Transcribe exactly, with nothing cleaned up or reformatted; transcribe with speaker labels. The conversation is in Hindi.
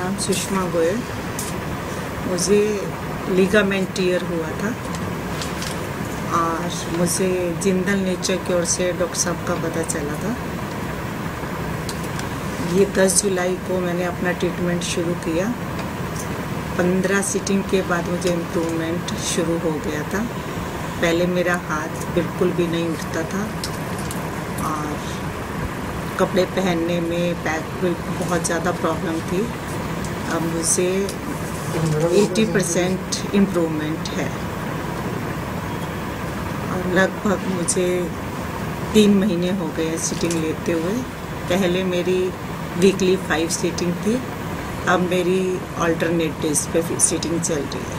Speaker 1: नाम सुषमा गोयल। मुझे लिगामेंट टियर हुआ था और मुझे जिंदल नेचर की ओर से डॉक्टर साहब का पता चला था। ये दस जुलाई को मैंने अपना ट्रीटमेंट शुरू किया। पंद्रह सीटिंग के बाद मुझे इम्प्रूवमेंट शुरू हो गया था। पहले मेरा हाथ बिल्कुल भी नहीं उठता था और कपड़े पहनने में पैर में बहुत ज़्यादा प्रॉब्लम थी। अब मुझे अस्सी परसेंट इम्प्रूवमेंट है और लगभग मुझे तीन महीने हो गए सीटिंग लेते हुए। पहले मेरी वीकली फाइव सीटिंग थी, अब मेरी अल्टरनेट डेज पे सीटिंग चल रही है।